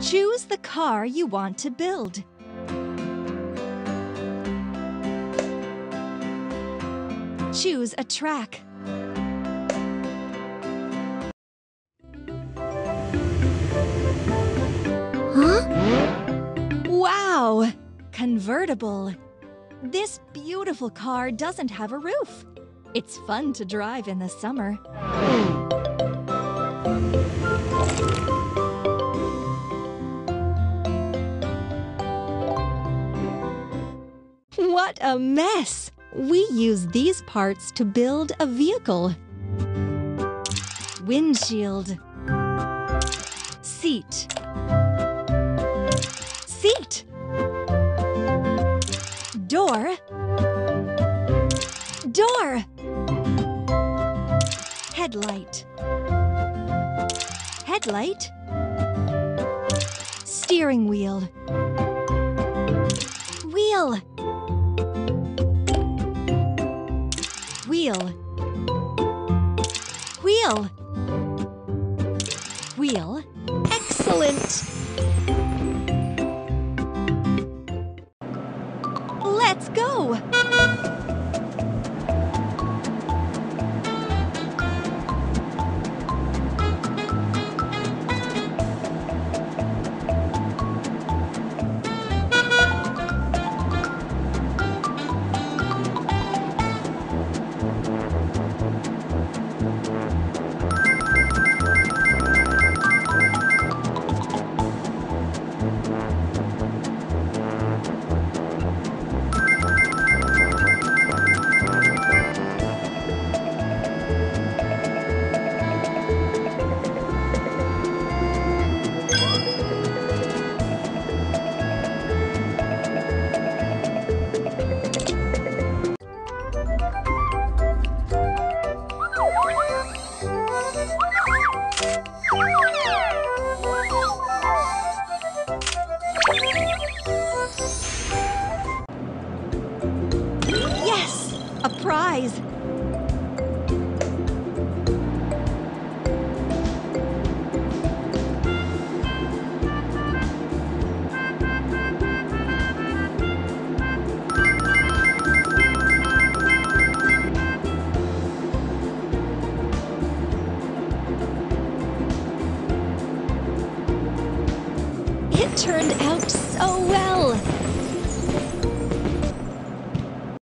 Choose the car you want to build. Choose a track. Wow! Convertible. This beautiful car doesn't have a roof. It's fun to drive in the summer. What a mess! We use these parts to build a vehicle. Windshield. Seat. Seat. Door. Door. Headlight. Headlight. Steering wheel. Wheel. Wheel. Wheel. Wheel. Excellent! Let's go! Yes! A prize!